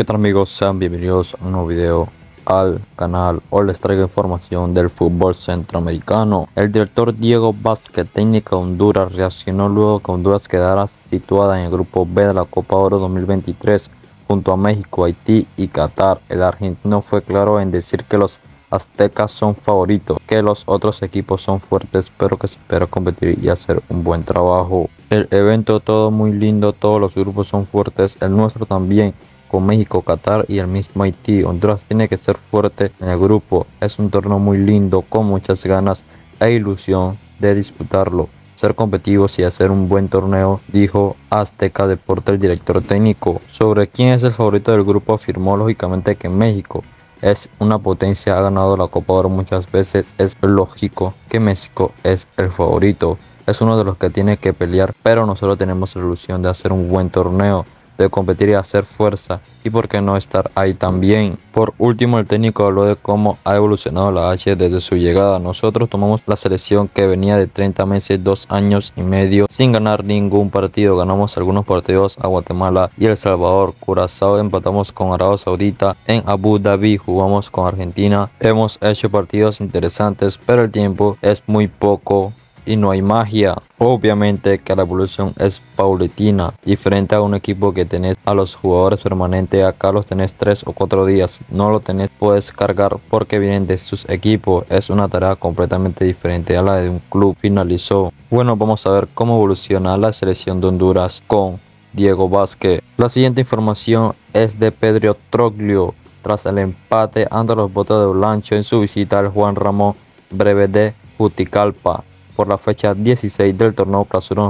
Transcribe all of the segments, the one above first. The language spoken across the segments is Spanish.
tal amigos? Sean bienvenidos a un nuevo video al canal. Hoy les traigo información del fútbol centroamericano. El director Diego Vázquez, técnico de Honduras, reaccionó luego que Honduras quedara situada en el grupo B de la Copa Oro 2023 junto a México, Haití y Qatar. El argentino fue claro en decir que los aztecas son favoritos, que los otros equipos son fuertes, pero que se espera competir y hacer un buen trabajo. El evento todo muy lindo, todos los grupos son fuertes, el nuestro también, con México, Qatar y el mismo Haití. Honduras tiene que ser fuerte en el grupo. Es un torneo muy lindo, con muchas ganas e ilusión de disputarlo, ser competitivos y hacer un buen torneo, dijo Azteca Deporte el director técnico. Sobre quién es el favorito del grupo, afirmó lógicamente que México es una potencia, ha ganado la Copa Oro muchas veces, es lógico que México es el favorito, es uno de los que tiene que pelear, pero nosotros tenemos la ilusión de hacer un buen torneo, de competir y hacer fuerza, y por qué no estar ahí también. Por último, el técnico habló de cómo ha evolucionado la H desde su llegada. Nosotros tomamos la selección que venía de 30 meses, 2 años y medio sin ganar ningún partido. Ganamos algunos partidos a Guatemala y El Salvador, Curazao, empatamos con Arabia Saudita, en Abu Dhabi jugamos con Argentina. Hemos hecho partidos interesantes, pero el tiempo es muy poco y no hay magia. Obviamente que la evolución es paulatina, diferente a un equipo que tenés a los jugadores permanentes. Acá los tenés 3 o 4 días, no lo tenés, puedes cargar porque vienen de sus equipos. Es una tarea completamente diferente a la de un club, finalizó. Bueno, vamos a ver cómo evoluciona la selección de Honduras con Diego Vázquez. La siguiente información es de Pedro Troglio. Tras el empate ante los Botes de Olancho en su visita al Juan Ramón Breve de Juticalpa por la fecha 16 del torneo Clausura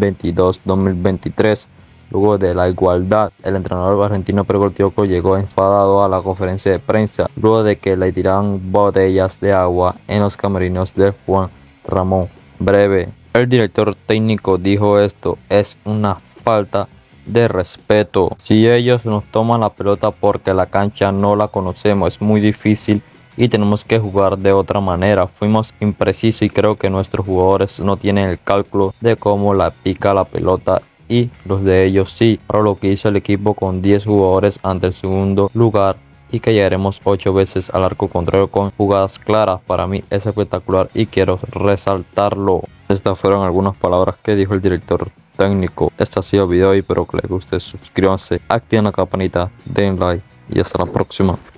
2022-2023. Luego de la igualdad, el entrenador argentino Pedro Troglio llegó enfadado a la conferencia de prensa luego de que le tiraran botellas de agua en los camerinos del Juan Ramón Breve. El director técnico dijo: esto es una falta de respeto. Si ellos nos toman la pelota porque la cancha no la conocemos, es muy difícil y tenemos que jugar de otra manera. Fuimos imprecisos y creo que nuestros jugadores no tienen el cálculo de cómo la pica la pelota y los de ellos sí. Para lo que hizo el equipo con 10 jugadores ante el segundo lugar y que llegaremos 8 veces al arco contrario con jugadas claras, para mí es espectacular y quiero resaltarlo. Estas fueron algunas palabras que dijo el director técnico. Este ha sido el video y espero que les guste. Suscríbanse, activen la campanita, den like y hasta la próxima.